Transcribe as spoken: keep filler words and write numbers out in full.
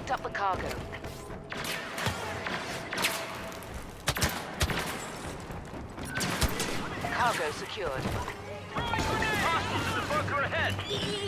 picked up the cargo. Cargo secured. Hostiles in the bunker ahead!